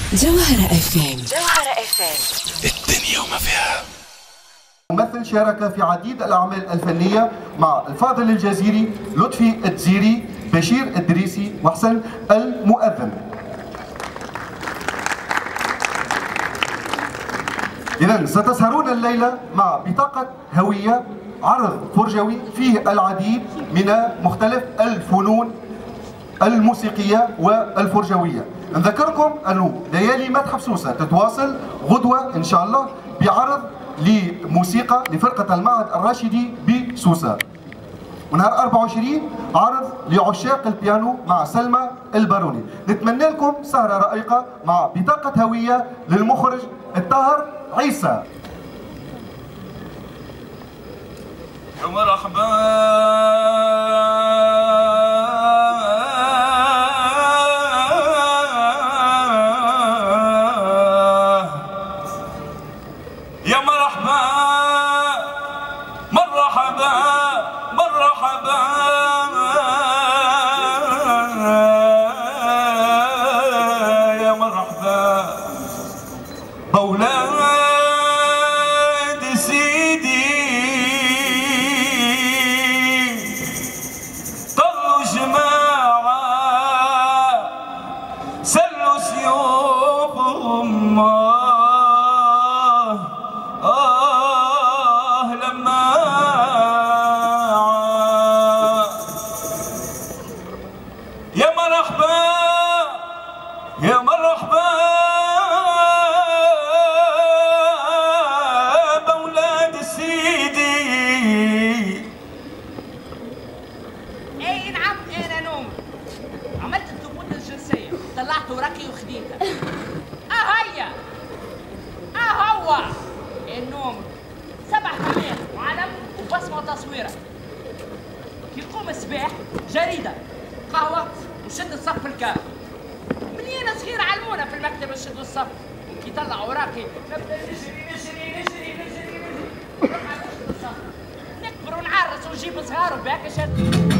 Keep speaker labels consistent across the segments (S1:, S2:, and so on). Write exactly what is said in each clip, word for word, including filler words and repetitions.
S1: جوهرة اف ام. جوهرة اف ام، الدنيا وما فيها.
S2: ممثل شارك في عديد الأعمال الفنية مع الفاضل الجزيري، لطفي التزيري، بشير الدريسي، وحسن المؤذن. إذن ستسهرون الليلة مع بطاقة هوية، عرض فرجوي فيه العديد من مختلف الفنون الموسيقية والفرجوية. نذكركم أنه ليالي متحف سوسة تتواصل غدوة إن شاء الله بعرض لموسيقى لفرقة المعهد الراشدي بسوسة. ونهار أربعة وعشرين عرض لعشاق البيانو مع سلمى الباروني. نتمنى لكم سهرة رائقة مع بطاقة هوية للمخرج الطاهر عيسى.
S3: يا مرحبا يا مرحبا مرحبا مرحبا يا مرحبا بولاد سيدي طلوا جماعة سلوا سيوفهم آه لما يا مرحبا يا مرحبا بولاد سيدي.
S4: اي نعم انا نوم عملت الثبوت الجنسية، طلعت ورقي وخديتها. اه هيا اه هو النوم سبع كلمات وعلم وبصمة وتصويرة. كي يقوم الصباح جريدة قهوة وشد الصف الكام. مني انا صغير علمونا في المكتب نشدوا الصف، كي طلع وراقي نبدا نجري نجري نجري نجري نجري نروح على نشد الصف، نكبر ونعرس ونجيب صغار وبهاك شد.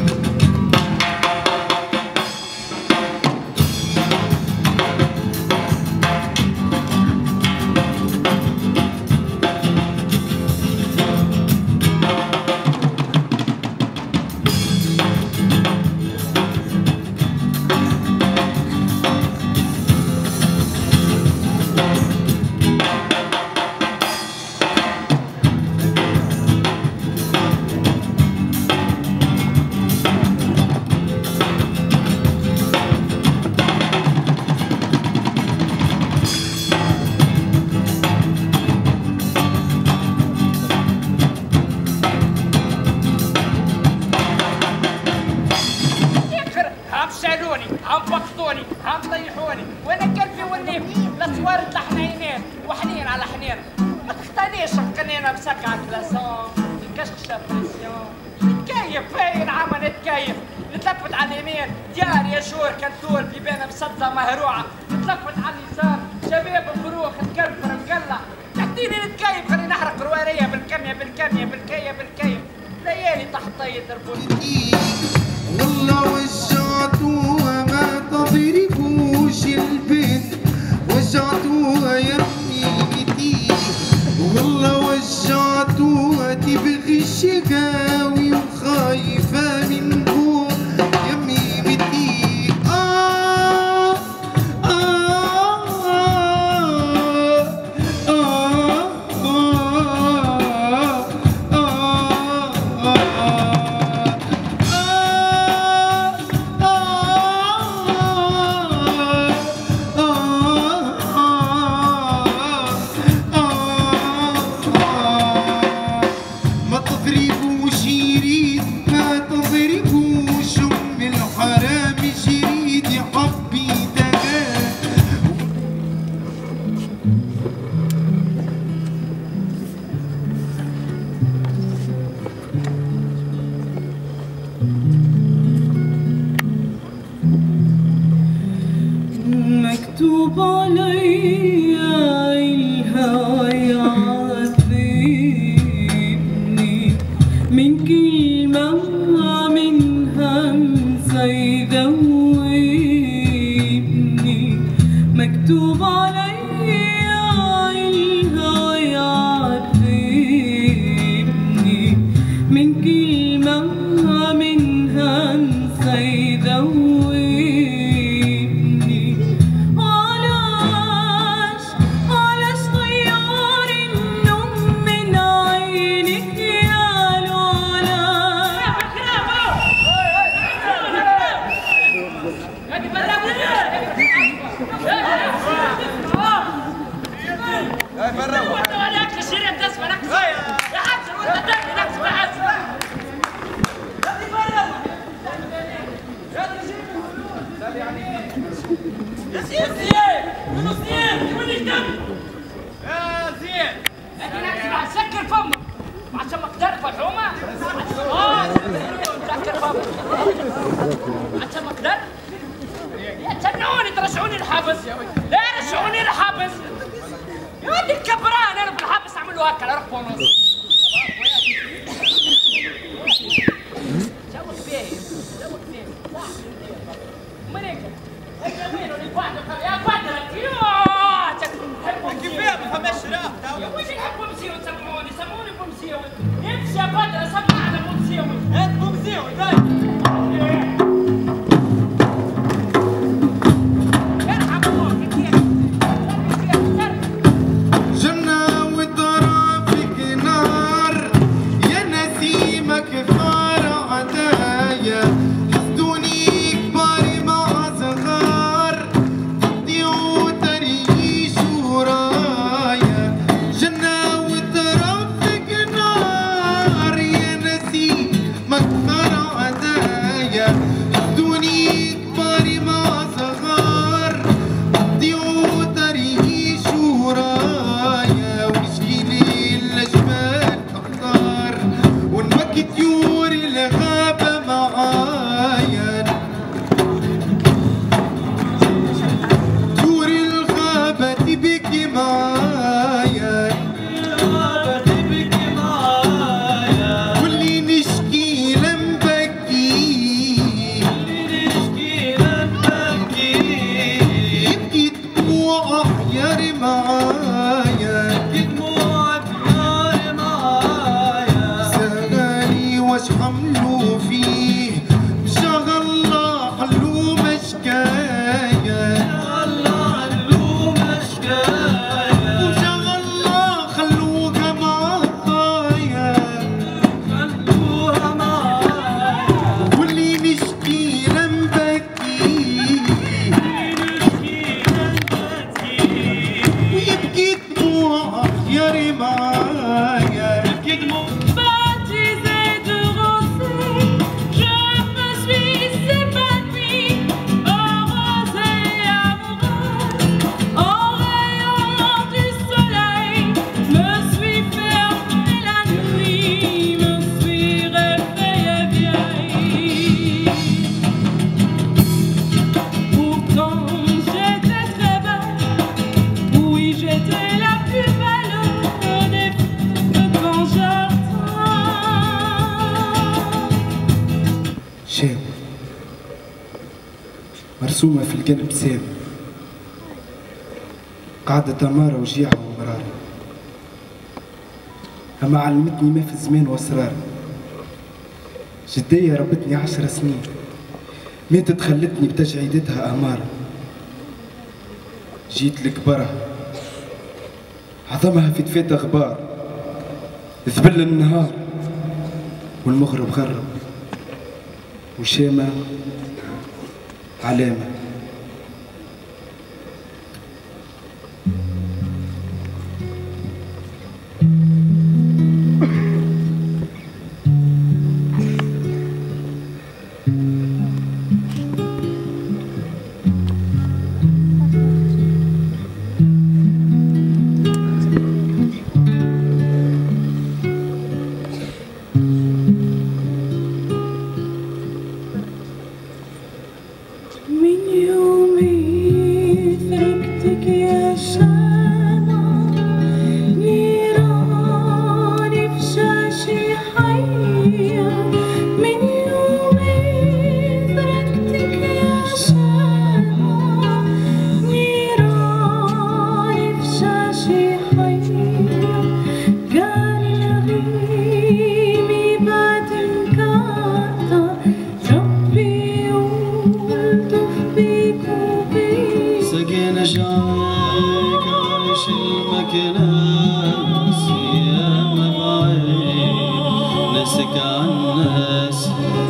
S4: هم بقطوني هم طيحوني وانا قلبي والنيف الاسوار الحنينات وحنين على حنين. ما تختاريش القنينه مسكعه كلاسون الكشكشه بريسيون. نتكيف باين عم نتكيف، نتلفت على اليمين ديار ياشور كنتور بيبانه مسدة مهروعه، نتلفت على اليسار شباب الفروخ تكرفر مقلع. تحديني نتكيف خليني نحرق رواريه بالكميه بالكميه بالكيه بالكيه. ليالي تحت يضربوني
S5: والله وجعتوها ما تضربوش البيت، وجعتوها يا ربي كتير. والله وجعتوها تبغي الشقاوي وخايفة من جوع يمي بدي. آه آه آه آه آه ما تضربوش يريد ما تضربوش ام الحرام جريد يا حبي دقات.
S6: مكتوب علي الهوى يعذبني من كلمة من همسة يذوبني. مكتوب عليا الهوى يعذبني من كلمة منها انسى يدوبني. علاش علاش طيار النوم من عينك يا لولا.
S4: سكر فمك عشان ما اقدر فالحومه. اه سكر فمك عشان ما اقدر. تنوني ترشعوني الحبس يا ولد. لا رشعوني الحبس يا ولد الكبران. انا في الحبس اعمل له هكا اروح بونص. زوج بيه زوج بيه مريكا هيا وين اللي قاعد يا قاعد كيف فيها ما فهمش شراء يا وين يحبوا مسيو سمعوني سمعوني بمسيو امشي يا بدر سمعنا بمسيو هات بمسيو
S5: مرسومة في القلب سام قاعدة تمارة وجيعة ومرارة، أما علمتني ما في الزمان وأسرار. جدية ربتني عشر سنين ماتت خلتني بتجعيدتها أمارة. جيت لكبرها عظمها في تفات أخبار، ذبل النهار والمغرب غرب وشامة علامة.
S6: من يومي تركتك يا شامة نيران
S7: سقينا شعرك عايش المكناس يا مبعين ناسك عالناس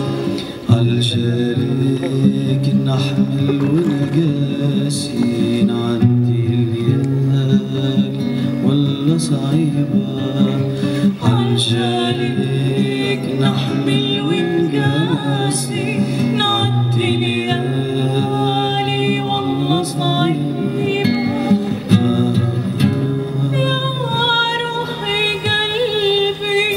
S7: عالشريك نحمل ونقاسي نعدي الليالي ولا صعيبة عالشريك نحمل ونقاسي نعدي الليالي والله صعيبة يا روحي قلبي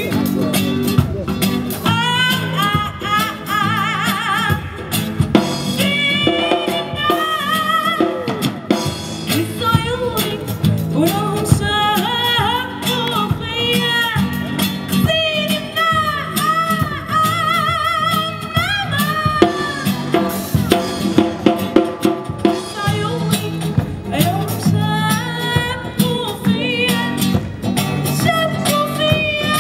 S7: ولهم سابوا فيا زين عيوني لهم سابوا فيا سابوا فيا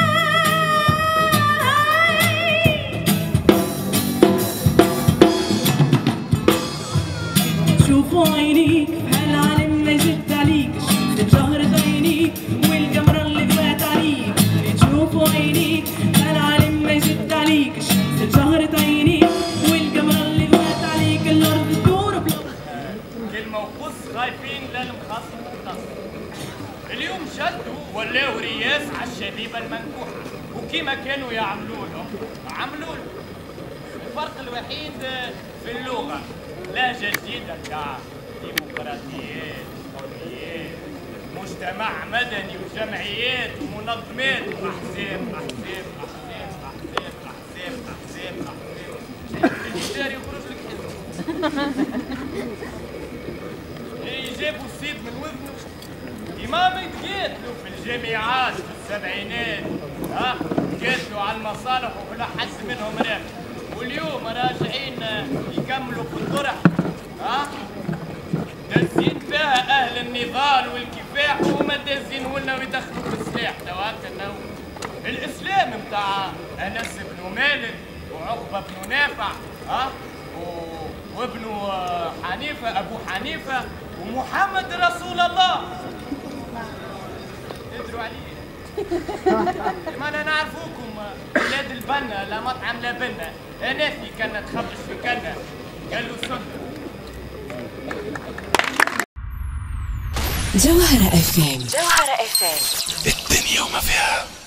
S7: شوفوا عينيك هالعالم ما يزد عليك جهرة عينيك والقمرة اللي فات عليك تشوفوا عينيك هالعالم ما يزد عليك جهرة عينيك والقمرة اللي فات عليك الأرض تدور بلا
S3: كلمة وقص خايفين للمخص مختص. اليوم شدوا ولاو رياس على الشبيبة المنكوحة وكيما كانوا يعملوا لهم عملوا لهم. الفرق الوحيد في اللغة، لهجة جديدة بتاع ديمقراطيات حريات مجتمع مدني وجمعيات ومنظمات وأحزاب أحزاب أحزاب أحزاب أحزاب أحزاب أحزاب الجدار يخرج لك حزب اللي جابوا السيد من وزنه إمام يتقاتلوا في الجامعات في السبعينات ها يتقاتلوا على المصالح ولا حد منهم راكب واليوم راجعين يكملوا في الطرح ها دازين فيها اهل النضال والكفاح وهما دازين لنا ويدخلوا بالسلاح تو هكا الاسلام نتاع انس بن مالك وعقبه بن نافع ها وابن حنيفه ابو حنيفه ومحمد رسول الله ادروا عليه. ما انا نعرفوكم بلاد البنا لا مطعم لا بنا اناثي كانت تخبش في كنا قالوا سنه.
S1: جوهرة اف ام. جوهرة اف ام. الدنيا وما فيها.